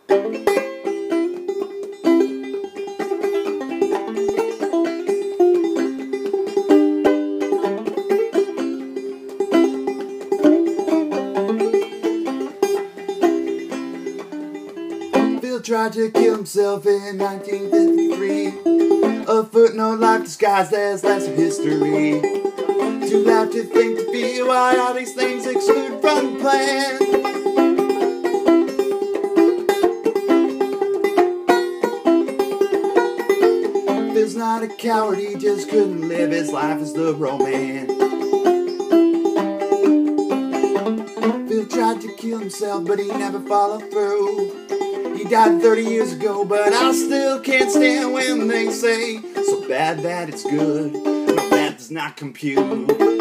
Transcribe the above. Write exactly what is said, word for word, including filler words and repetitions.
Phil tried to kill himself in nineteen fifty-three. A footnote, life disguised as lesser history. Too loud to think to feel why all these things exclude from the plan. Phil's not a coward, he just couldn't live his life as the romance. Phil tried to kill himself, but he never followed through. He died thirty years ago, but I still can't stand when they say so bad that it's good. No, that does not compute.